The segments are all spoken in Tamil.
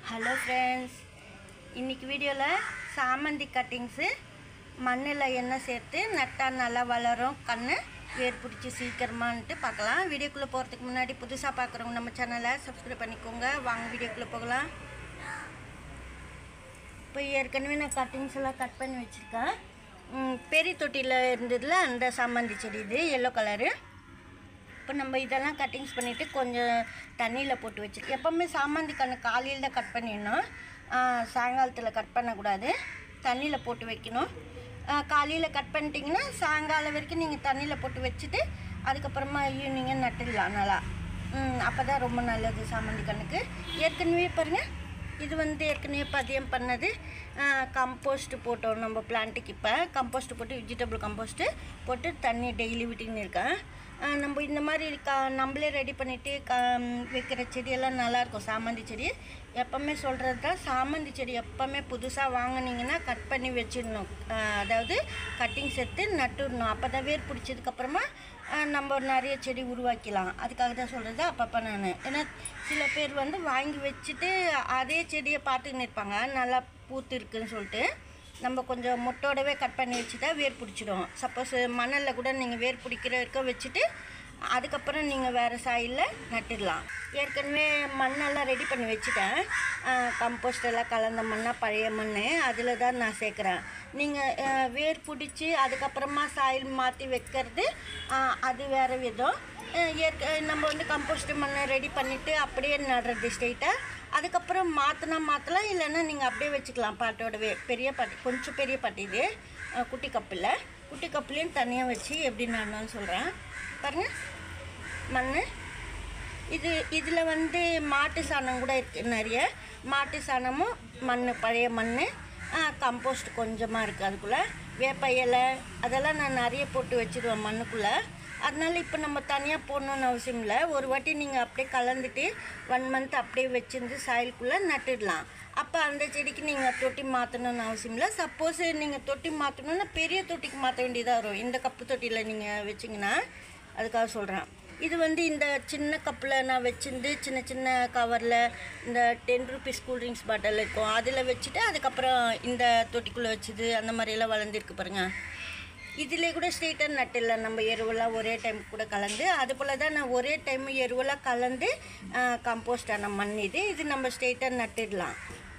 ஹலோ ஃப்ரெண்ட்ஸ், இன்றைக்கி வீடியோவில் சாமந்தி கட்டிங்ஸு மண்ணில் எண்ணெய் சேர்த்து நட்டால் நல்லா வளரும், கண் வேர் பிடிச்சி சீக்கிரமான்ட்டு பார்க்கலாம். வீடியோக்குள்ளே போகிறதுக்கு முன்னாடி புதுசாக பார்க்குறவங்க நம்ம சேனலை சப்ஸ்கிரைப் பண்ணிக்கோங்க. வாங்க வீடியோக்குள்ளே போகலாம். இப்போ ஏற்கனவே நான் கட்டிங்ஸ் எல்லாம் கட் பண்ணி வச்சுருக்கேன். பெரிய தொட்டியில் இருந்ததில் அந்த சாமந்தி செடி இது எல்லோ கலரு. இப்போ நம்ம இதெல்லாம் கட்டிங்ஸ் பண்ணிவிட்டு கொஞ்சம் தண்ணியில் போட்டு வச்சுருக்கோம். எப்போவுமே சாமந்தி கன்று காலையில் தான் கட் பண்ணிடணும், சாயங்காலத்தில் கட் பண்ணக்கூடாது. தண்ணியில் போட்டு வைக்கணும். காலையில் கட் பண்ணிட்டீங்கன்னா சாயங்காலம் வரைக்கும் நீங்கள் தண்ணியில் போட்டு வச்சுட்டு அதுக்கப்புறமா ஈவினிங்காக நட்டுடலாம் நல்லா. அப்போ தான் ரொம்ப நல்லது சாமந்தி கண்ணுக்கு. ஏற்கனவே பாருங்கள், இது ஏற்கனவே பதியம் பண்ணது. கம்போஸ்ட்டு போட்டோம் நம்ம பிளான்ட்டுக்கு. இப்போ கம்போஸ்ட்டு போட்டு வெஜிடபிள் கம்போஸ்ட்டு போட்டு தண்ணி டெய்லி விட்டுன்னு இருக்கேன். நம்ம இந்த மாதிரி நம்மளே ரெடி பண்ணிவிட்டு வைக்கிற செடியெல்லாம் நல்லாயிருக்கும். சாமந்தி செடி எப்போவுமே சொல்கிறது தான், சாமந்தி செடி எப்போவுமே புதுசாக வாங்கினீங்கன்னா கட் பண்ணி வச்சிடணும். அதாவது கட்டிங்ஸ் எடுத்து நட்டுடணும். அப்போ தான் வேர் பிடிச்சதுக்கப்புறமா நம்ம நிறைய செடி உருவாக்கலாம். அதுக்காக தான் சொல்கிறது அப்பப்போ நான். ஏன்னா சில பேர் வாங்கி வச்சுட்டு அதே செடியை பார்த்துக்கின்னு இருப்பாங்க, நல்லா பூத்து இருக்குதுன்னு சொல்லிட்டு. நம்ம கொஞ்சம் மொட்டோடவே கட் பண்ணி வச்சுட்டா வேர் பிடிச்சிடும். சப்போஸ் மணலில் கூட நீங்கள் வேர் பிடிக்கிற இருக்க வச்சுட்டு அதுக்கப்புறம் நீங்கள் வேறு சாயிலில் நட்டுடலாம். ஏற்கனவே மண்ணெல்லாம் ரெடி பண்ணி வச்சுட்டேன். கம்போஸ்டெல்லாம் கலந்த மண்ணாக பழைய மண் அதில் தான் நான் சேர்க்குறேன். நீங்கள் வேர் பிடிச்சி அதுக்கப்புறமா சாயில் மாற்றி வைக்கிறது அது வேறு விதம். நம்ம கம்போஸ்ட் மண்ணை ரெடி பண்ணிவிட்டு அப்படியே நடுறது ஸ்ட்ரெயிட்டாக. அதுக்கப்புறம் மாற்றலாம், இல்லைன்னா நீங்கள் அப்படியே வச்சுக்கலாம். பாட்டோடவே பெரிய பாட்டி, கொஞ்சம் பெரிய பாட்டி இது, குட்டி கப்புலேயும் தனியாக வச்சு எப்படி நடணும்னு சொல்கிறேன். பாருங்கள் மண் இதில் மாட்டு சாணம் கூட இருக்குது. நிறைய மாட்டு சாணமும் மண், பழைய மண், கம்போஸ்ட் கொஞ்சமாக இருக்குது. அதுக்குள்ளே வேப்ப இலை அதெல்லாம் நான் நிறைய போட்டு வச்சுருவேன் மண்ணுக்குள்ளே. அதனால் இப்போ நம்ம தனியாக போடணுன்னு அவசியம் இல்லை. ஒரு வாட்டி நீங்கள் அப்படியே கலந்துட்டு 1 மந்த் அப்படியே வச்சுருந்து சாயிலுக்குள்ளே நட்டுடலாம். அப்போ அந்த செடிக்கு நீங்கள் தொட்டி மாற்றணுன்னு அவசியம் இல்லை. சப்போஸ் நீங்கள் தொட்டி மாற்றணுன்னா பெரிய தொட்டிக்கு மாற்ற வேண்டியதாக வரும். இந்த கப்பு தொட்டியில் நீங்கள் வச்சிங்கன்னா, அதுக்காக சொல்கிறேன். இது இந்த சின்ன கப்பில் நான் வச்சுருந்து சின்ன சின்ன கவரில் இந்த 10 ரூபீஸ் கூல்ட்ரிங்க்ஸ் பாட்டில் இருக்கும், அதில் வச்சுட்டு அதுக்கப்புறம் இந்த தொட்டிக்குள்ளே வச்சுது அந்த மாதிரியெல்லாம் வளர்ந்துருக்கு பாருங்கள். இதிலே கூட ஸ்ட்ரெயிட்டாக நட்டில்லை, நம்ம எருவெல்லாம் ஒரே டைம் கூட கலந்து. அதுபோல் தான் நான் ஒரே டைம் எருவெல்லாம் கலந்து கம்போஸ்டான மண் இது நம்ம ஸ்ட்ரெயிட்டாக நட்டிடலாம்.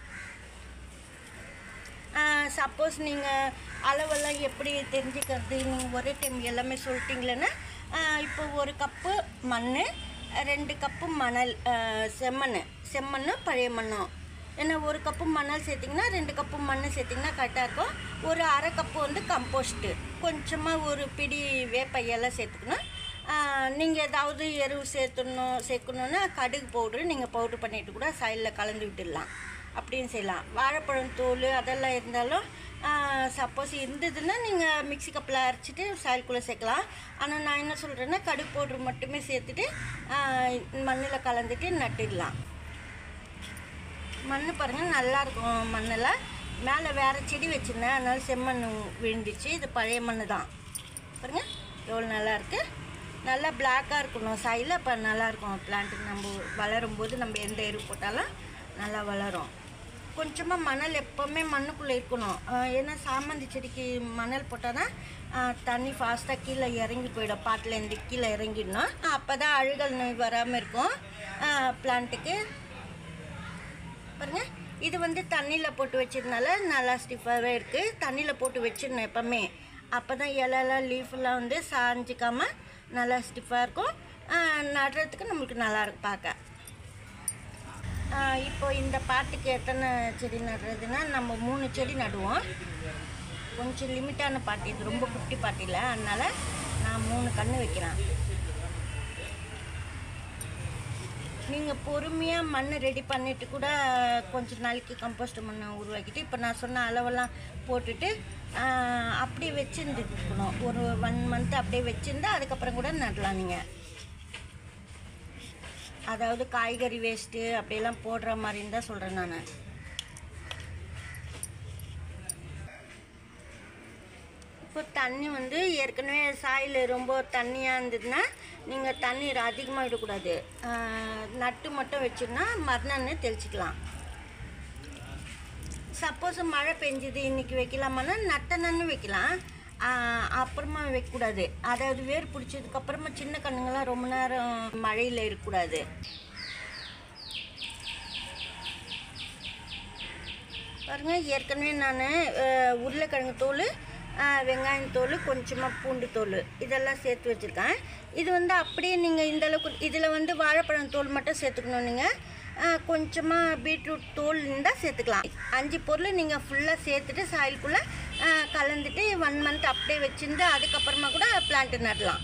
சப்போஸ் நீங்கள் அளவெல்லாம் எப்படி தெரிஞ்சுக்கிறது, நீங்கள் ஒரே டைம் எல்லாமே சொல்லிட்டீங்களன்னா, இப்போ 1 கப்பு மண், 2 கப்பு மணல், செம்மண் பழைய மண்ணும். ஏன்னா 1 கப்பு மணல் சேர்த்திங்கன்னா 2 கப்பு மண் சேர்த்திங்கன்னா கரெக்டாக இருக்கும். ஒரு 1/2 கப்பு கம்போஸ்ட்டு, கொஞ்சமாக ஒரு பிடி வேப்ப இலை சேர்த்துக்கணும். நீங்கள் ஏதாவது எருவு சேர்க்கணுன்னா கடுகு பவுட்ரு நீங்கள் பவுட்ரு பண்ணிவிட்டு கூட சைடில் கலந்து விட்டுடலாம். அப்படின்னு செய்யலாம். வாழைப்பழம் தோல் அதெல்லாம் இருந்தாலும் சப்போஸ் இருந்ததுன்னா நீங்கள் மிக்ஸி கப்பில் அரைச்சிட்டு சாயிலுக்குள்ளே சேர்க்கலாம். ஆனால் நான் என்ன சொல்கிறேன்னா, கடுகு பவுட்ரு மட்டுமே சேர்த்துட்டு மண்ணில் கலந்துட்டு நட்டுடலாம். மண் பாருங்கள் நல்லாயிருக்கும். மண்ணில் மேலே வேறு செடி வச்சுருந்தேன், அதனால் செம்மண் விழுந்துச்சு. இது பழைய மண் தான் பாருங்கள், எவ்வளோ நல்லாயிருக்கு. நல்லா பிளாக்காக இருக்கணும் சாயில், அப்போ நல்லாயிருக்கும் பிளான்ட்டுக்கு. நம்ம வளரும்போது நம்ம எந்த எரு போட்டாலும் நல்லா வளரும். கொஞ்சமாக மணல் எப்போவுமே மண்ணுக்குள்ளே இருக்கணும். ஏன்னா சாமந்தி செடிக்கு மணல் போட்டால் தான் தண்ணி ஃபாஸ்ட்டாக கீழே இறங்கி போயிடும். பாட்டிலேருந்து கீழே இறங்கிடணும். அப்போ தான் அழுகல் நோய் வராமல் இருக்கும் பிளான்ட்டுக்கு. பாருங்கள், இது தண்ணியில் போட்டு வச்சதுனால நல்லா ஸ்டிஃபாகவே இருக்குது. தண்ணியில் போட்டு வச்சிடணும் எப்போவுமே. அப்போ தான் இலெல்லாம் லீஃபெல்லாம் சாஞ்சிக்காமல் நல்லா ஸ்டிஃபாக இருக்கும். நடுறதுக்கு நம்மளுக்கு நல்லாயிருக்கும் பார்க்க. இப்போ இந்த பாட்டுக்கு எத்தனை செடி நடுறதுன்னா, நம்ம 3 செடி நடுவோம். கொஞ்சம் லிமிட்டான பாட்டு இது, ரொம்ப குட்டி பாட்டியில், அதனால் நான் 3 கன்று வைக்கிறேன். நீங்கள் பொறுமையாக மண் ரெடி பண்ணிவிட்டு கூட கொஞ்சம் நாளைக்கு கம்போஸ்ட் மண்ணை உருவாக்கிட்டு இப்போ நான் சொன்ன அளவெல்லாம் போட்டுட்டு அப்படியே வச்சுருந்துருக்கணும். ஒரு 1 மந்த் அப்படியே வச்சுருந்தா அதுக்கப்புறம் கூட நடலாம். நீங்கள் அதாவது காய்கறி வேஸ்ட்டு அப்படியெல்லாம் போடுற மாதிரி இருந்தால் சொல்கிறேன் நான். இப்போ தண்ணி ஏற்கனவே சாயில் ரொம்ப தண்ணியாக இருந்ததுன்னா நீங்கள் தண்ணீர் அதிகமாக விடக்கூடாது. நட்டு மட்டும் வச்சுருந்தா மறுநாள் தெளிச்சிக்கலாம். சப்போஸ் மழை பெஞ்சுது இன்றைக்கி வைக்கலாமான்னா நட்டனன்னு வைக்கலாம், அப்புறமா வைக்கக்கூடாது. அதாவது வேர் பிடிச்சதுக்கப்புறமா சின்ன கண்ணுங்கள்லாம் ரொம்ப நேரம் மழையில் இருக்கக்கூடாது. பாருங்கள், ஏற்கனவே நான் உருளைக்கிழங்கு தோல், வெங்காயம் தோல், கொஞ்சமாக பூண்டு தோல் இதெல்லாம் சேர்த்து வச்சுருக்கேன். இது வந்து அப்படியே நீங்கள் இந்தளவுக்கு இதில் வாழைப்பழம் தோல் மட்டும் சேர்த்துக்கணும். நீங்கள் கொஞ்சமாக பீட்ரூட் தோல் இருந்தால் சேர்த்துக்கலாம். 5 பொருள் நீங்கள் ஃபுல்லாக சேர்த்துட்டு சாயிலுக்குள்ளே கலந்துட்டு 1 மந்த் அப்படியே வச்சுருந்து அதுக்கப்புறமா கூட பிளான்ட்டு நடலாம்.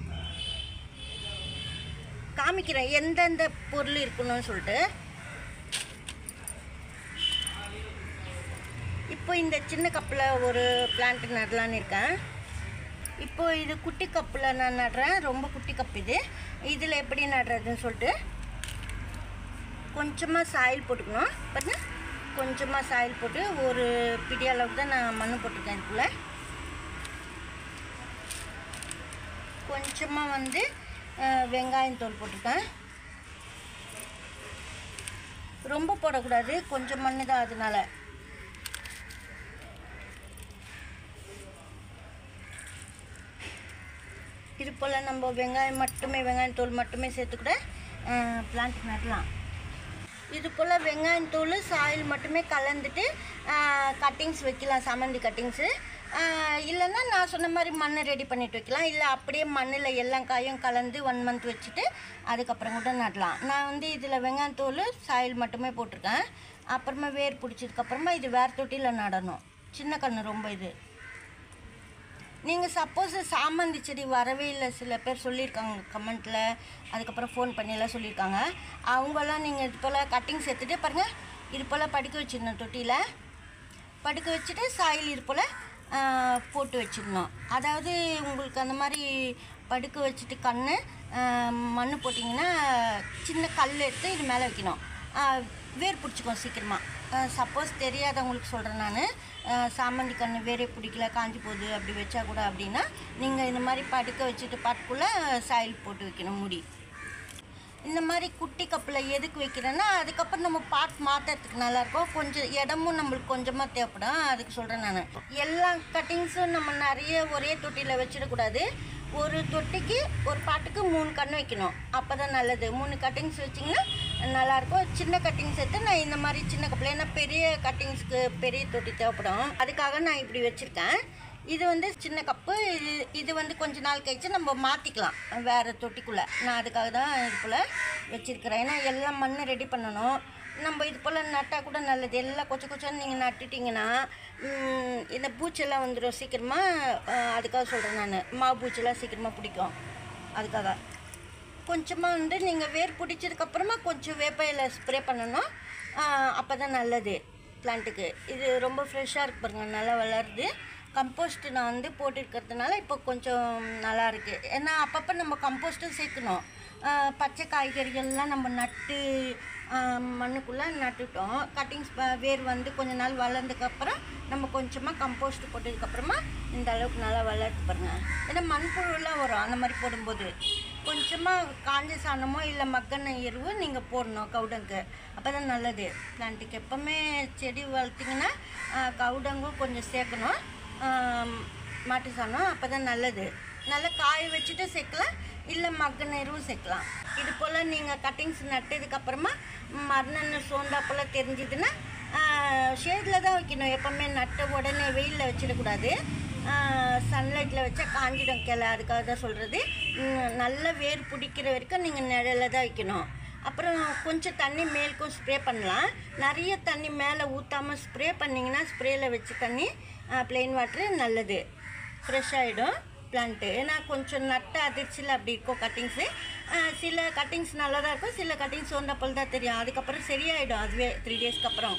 காமிக்கிறேன் எந்தெந்த பொருள் இருக்கணும்னு சொல்லிட்டு. இப்போ இந்த சின்ன கப்பில் ஒரு பிளான்ட்டு நடலான்னு இருக்கேன். இப்போது இது குட்டி கப்பில் நான் நடுறேன், ரொம்ப குட்டி கப் இது. இதில் எப்படி நடுறதுன்னு சொல்லிட்டு கொஞ்சமாக சாயில் போட்டுக்கணும். பாருங்க, கொஞ்சமாக சாயில் போட்டு ஒரு பிடி அளவுக்கு தான் நான் மண் போட்டிருக்கேன். இதுக்குள்ளே கொஞ்சமாக வெங்காயம் தோல் போட்டிருக்கேன். ரொம்ப போடக்கூடாது, கொஞ்சம் மண் தான், அதனால இது போல் நம்ம வெங்காயம் தோல் மட்டுமே சேர்த்து கூட பிளான்ட் நடலாம். இது போல் வெங்காயம் தோல் சாயில் மட்டுமே கலந்துட்டு கட்டிங்ஸ் வைக்கலாம், சாமந்தி கட்டிங்ஸு. இல்லைன்னா நான் சொன்ன மாதிரி மண்ணை ரெடி பண்ணிட்டு வைக்கலாம். இல்லை அப்படியே மண்ணில் எல்லா காயும் கலந்து 1 மந்த் வச்சுட்டு அதுக்கப்புறம் கூட நடலாம். நான் இதில் வெங்காயம் தோல் சாயில் மட்டுமே போட்டிருக்கேன். அப்புறமா வேர் பிடிச்சதுக்கப்புறமா இது வேர் தொட்டியில் நடணும். சின்ன கன்று ரொம்ப இது. நீங்கள் சப்போஸ் சாமந்தி செடி வரவே இல்லை, சில பேர் சொல்லியிருக்காங்க கமெண்ட்டில், அதுக்கப்புறம் ஃபோன் பண்ணியெல்லாம் சொல்லியிருக்காங்க. அவங்கெல்லாம் நீங்கள் இது போல் கட்டிங்ஸ் எடுத்துகிட்டு பாருங்கள், இது போல் படுக்க வச்சிடணும். தொட்டியில் படுக்க வச்சுட்டு சாயில் இது போல் போட்டு வச்சிடணும். அதாவது உங்களுக்கு அந்த மாதிரி படுக்க வச்சுட்டு மண் போட்டிங்கன்னா சின்ன கல் எடுத்து இது மேலே வைக்கணும். வேர் பிடிச்சிக்கும் சீக்கிரமாக. சப்போஸ் தெரியாதவங்களுக்கு சொல்கிறேன் நான், சாமந்தி கன்று வேரே பிடிக்கல, காஞ்சி போகுது, அப்படி வச்சா கூட அப்படின்னா நீங்கள் இந்த மாதிரி படுக்க வச்சுட்டு பாட்டுக்குள்ளே சாயில் போட்டு வைக்கணும். முடி இந்த மாதிரி குட்டி கப்பில் எதுக்கு வைக்கிறேன்னா அதுக்கப்புறம் நம்ம பாட் மாற்றுறதுக்கு நல்லாயிருக்கும். கொஞ்சம் இடமும் நம்மளுக்கு கொஞ்சமாக தேவைப்படும், அதுக்கு சொல்கிறேன் நான். எல்லா கட்டிங்ஸும் நம்ம நிறைய ஒரே தொட்டியில் வச்சிடக்கூடாது. ஒரு தொட்டிக்கு ஒரு பாட்டுக்கு 3 கன்று வைக்கணும், அப்போ தான் நல்லது. 3 கட்டிங்ஸ் வச்சிங்கன்னா நல்லாயிருக்கும். சின்ன கட்டிங்ஸ் எடுத்து நான் இந்த மாதிரி சின்ன கப்பில், ஏன்னா பெரிய கட்டிங்ஸ்க்கு பெரிய தொட்டி தேவைப்படும், அதுக்காக நான் இப்படி வச்சுருக்கேன். இது சின்ன கப்பு. இது கொஞ்ச நாள் கழிச்சு நம்ம மாற்றிக்கலாம் வேறு தொட்டிக்குள்ளே. நான் அதுக்காக தான் இது போல் வச்சுருக்கிறேன். ஏன்னா எல்லாம் மண் ரெடி பண்ணணும். நம்ம இது போல் நட்டால் கூட நல்லது. எல்லாம் கொச்சன்னு நீங்கள் நட்டுட்டிங்கன்னா இந்த பூச்செல்லாம் வந்துடும் சீக்கிரமாக. அதுக்காக சொல்கிறேன் நான், மாவு பூச்செல்லாம் சீக்கிரமாக பிடிக்கும். அதுக்காக கொஞ்சமாக நீங்கள் வேர் பிடிச்சதுக்கப்புறமா கொஞ்சம் வேப்பையில் ஸ்ப்ரே பண்ணணும், அப்போ தான் நல்லது பிளான்ட்டுக்கு. இது ரொம்ப ஃப்ரெஷ்ஷாக இருக்கு பாருங்கள், நல்லா வளருது. கம்போஸ்ட் நான் போட்டுருக்கிறதுனால இப்போ கொஞ்சம் நல்லா இருக்குது. ஏன்னா அப்பப்போ நம்ம கம்போஸ்ட்டும் சேர்க்கணும். பச்சை காய்கறிகள்லாம் நம்ம நட்டு மண்ணுக்குள்ளே நட்டுட்டோம். கட்டிங்ஸ் வேர் கொஞ்ச நாள் வளர்ந்ததுக்கப்புறம் நம்ம கொஞ்சமாக கம்போஸ்ட் போட்டதுக்கப்புறமா இந்த அளவுக்கு நல்லா வளர்த்து பாருங்கள். ஏன்னா மண்புழுலாம் வரும் அந்த மாதிரி போடும்போது. கொஞ்சமாக காஞ்ச சாணமோ இல்லை மக்கெண்ணெய் எருவு நீங்கள் போடணும் கவுடங்கு, அப்போ தான் நல்லது பிளான்ட்டுக்கு. எப்போவுமே செடி வளர்த்திங்கன்னா கவுடங்கும் கொஞ்சம் சேர்க்கணும், மாட்டு சாணம், அப்போ தான் நல்லது. நல்லா காய வச்சுட்டு சேர்க்கலாம், இல்லை மக்கெண்ணெய் எருவும் சேர்க்கலாம். இது போல் நீங்கள் கட்டிங்ஸ் நட்டதுக்கப்புறமா மறுநாள் சோந்தா போல் தெரிஞ்சுதுன்னா ஷேடில் தான் வைக்கணும். எப்போவுமே நட்ட உடனே வெயிலில் வச்சிடக்கூடாது, சன்லைட்டில் வச்சா காஞ்சிடும் கிளை. அதுக்காக தான் சொல்கிறது. நல்ல வேர் பிடிக்கிற வரைக்கும் நீங்கள் நிழலில் தான் வைக்கணும். அப்புறம் கொஞ்சம் தண்ணி மேலுக்கும் ஸ்ப்ரே பண்ணலாம். நிறைய தண்ணி மேலே ஊற்றாமல் ஸ்ப்ரே பண்ணிங்கன்னா ஸ்ப்ரேயில் வச்சு தண்ணி ப்ளெயின் வாட்ரு நல்லது, ஃப்ரெஷ் ஆகிடும் பிளான்ட்டு. ஏன்னா கொஞ்சம் நட்ட அதிர்ச்சியில் அப்படி இருக்கும் கட்டிங்ஸு. சில கட்டிங்ஸ் நல்லா தான் இருக்கும், சில கட்டிங்ஸ் வந்தப்போல் தான் தெரியும். அதுக்கப்புறம் சரியாயிடும் அதுவே 3 டேஸ்க்கு அப்புறம்.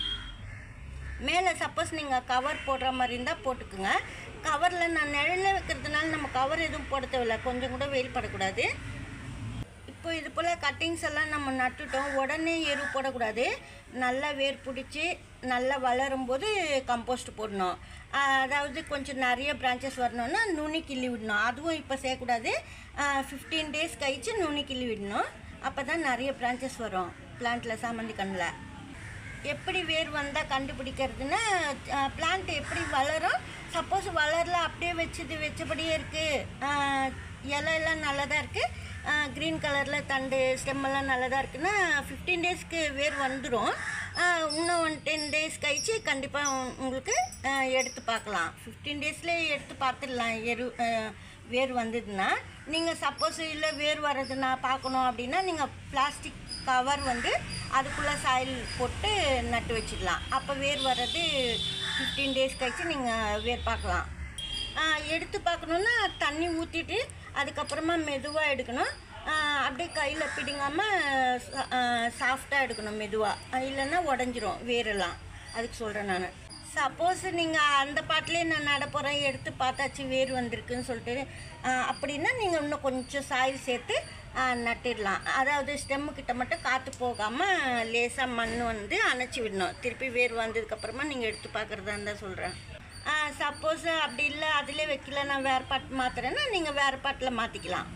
மேலே சப்போஸ் நீங்கள் கவர் போடுற மாதிரி இருந்தால் போட்டுக்குங்க. கவரில் நான் நிழலில் வைக்கிறதுனால நம்ம கவர் எதுவும் போட தேவையில்லை, கொஞ்சம் கூட வெயில் படக்கூடாது. இப்போ இது போல் கட்டிங்ஸ் எல்லாம் நம்ம நட்டுட்டோம், உடனே எரு போடக்கூடாது. நல்லா வேர் பிடிச்சி நல்லா வளரும்போது கம்போஸ்ட் போடணும். அதாவது கொஞ்சம் நிறைய பிரான்ச்சஸ் வரணும்னா நுனி கிள்ளி விடணும். அதுவும் இப்போ செய்யக்கூடாது, 15 டேஸ் கழிச்சு நுனி கிள்ளி விடணும். அப்போ தான் நிறைய பிரான்ச்சஸ் வரும் பிளான்ட்டில், சாமந்தி கண்ணில். எப்படி வேர் வந்தால் கண்டுபிடிக்கிறதுன்னா பிளான்ட் எப்படி வளரும். சப்போஸ் வளரல அப்படியே வச்சபடியே இருக்குது, இலையெல்லாம் நல்லதாக இருக்குது, க்ரீன் கலரில் தண்டு ஸ்டெம்மெல்லாம் நல்லதாக இருக்குன்னா 15 டேஸ்க்கு வேர் வந்துடும். இன்னும் 10 டேஸ் கழிச்சு கண்டிப்பாக உங்களுக்கு எடுத்து பார்க்கலாம். 15 டேஸ்லேயே எடுத்து பார்த்துடலாம் வேர் வந்ததுன்னா. நீங்கள் சப்போஸ் இல்லை வேர் வர்றதுன்னா பார்க்கணும் அப்படின்னா நீங்கள் பிளாஸ்டிக் கவர் அதுக்குள்ளே சாயில் போட்டு நட்டு வச்சிடலாம். அப்போ வேர் வர்றது 15 டேஸ் கழிச்சு நீங்கள் வேர் பார்க்கலாம். எடுத்து பார்க்கணுன்னா தண்ணி ஊற்றிட்டு அதுக்கப்புறமா மெதுவாக எடுக்கணும். அப்படியே கையில் பிடிங்காமல் சாஃப்டாக எடுக்கணும் மெதுவாக, இல்லைன்னா உடஞ்சிரும் வேரெல்லாம். அதுக்கு சொல்கிறேன் நான். சப்போஸ் நீங்கள் அந்த பாட்டிலே நான் நட போகிறேன் எடுத்து பார்த்தாச்சு வேர் வந்திருக்குன்னு சொல்லிட்டு அப்படின்னா நீங்கள் இன்னும் கொஞ்சம் சாயில் சேர்த்து நட்டிடலாம். அதாவது ஸ்டெம்முக்கிட்ட மட்டும் காற்று போகாமல் லேசாக மண் அணைச்சி விடணும். திருப்பி வேர் வந்ததுக்கப்புறமா நீங்கள் எடுத்து பார்க்குறதா இருந்தால் சொல்கிறேன். சப்போஸ் அப்படி இல்லை அதிலே வைக்கல, நான் வேறு பாட்டு மாற்றுறேன்னா நீங்கள் வேறு பாட்டில் மாற்றிக்கலாம்.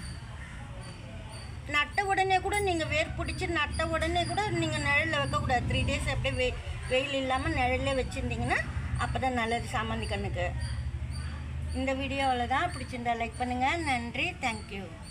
நட்ட உடனே கூட நீங்கள் வேர் பிடிச்சி நட்ட உடனே கூட நீங்கள் நிழலில் வைக்கக்கூடாது. 3 டேஸ் அப்படியே வெயில் இல்லாமல் நிழலில் வச்சுருந்தீங்கன்னா அப்போ தான் நல்லது சாமந்தி கண்ணுக்கு. இந்த வீடியோ அவ்வளோதான். பிடிச்சிருந்தா லைக் பண்ணுங்கள். நன்றி. தேங்க்யூ.